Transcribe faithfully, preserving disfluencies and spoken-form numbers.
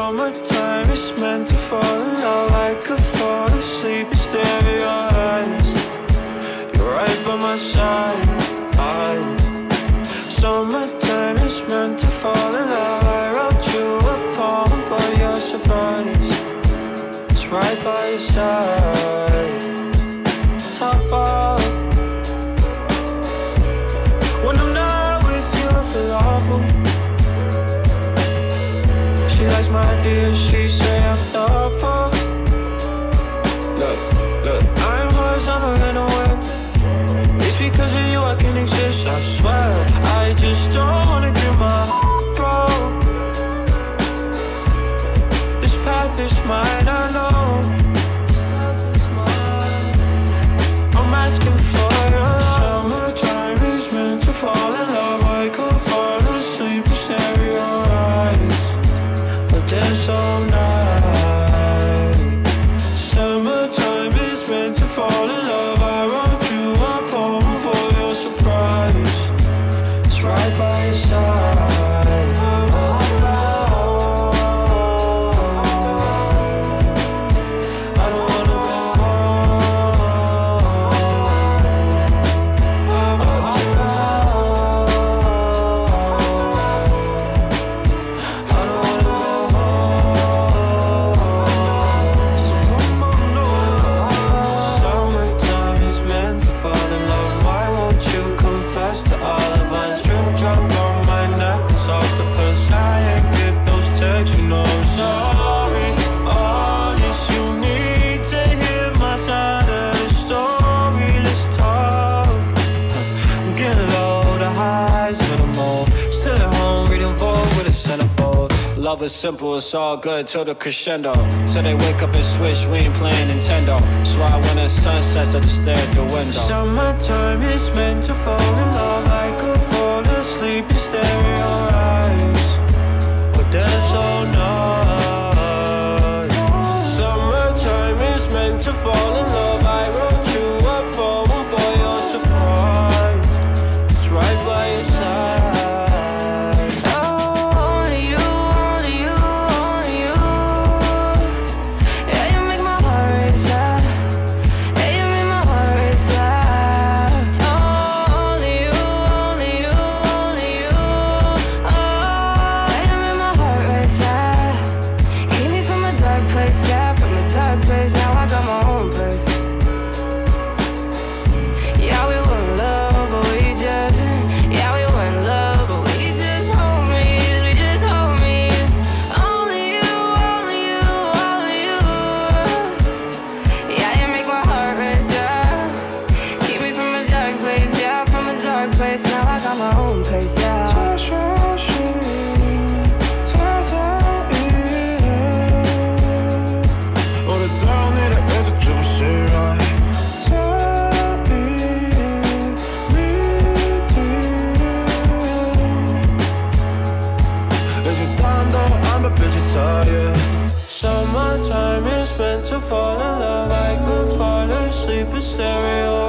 Summertime is meant to fall in love. I could fall asleep and stare at your eyes. You're right by my side. I, summertime is meant to fall in love. I wrote you a poem for your surprise. It's right by your side. Top off. When I'm not with you, I feel awful. She likes my ideas, she say I'm thoughtful. Look, look, I'm hers, I'm a little wet. It's because of you I can exist, I swear. I just don't wanna get my heart broke. This path is mine, I know. This path is mine. I'm asking for your summertime is meant to fall in love. I could fall asleep and stare at your eyes, but there's all night. Summertime is meant to fall in love. I wrote you a poem for your surprise. It's right by your side. I don't wanna go love is simple, it's all good till the crescendo. Till they wake up and switch, we ain't playing Nintendo. That's why when the sun sets, I just stare at the window. Summertime is meant to fall in love. I could fall asleep and stare at your eyes, but there's all night. Summertime is meant to fall in love. I wrote you a poem for your surprise. It's right by your side. Summertime is meant to fall in love. I could fall asleep and stare at your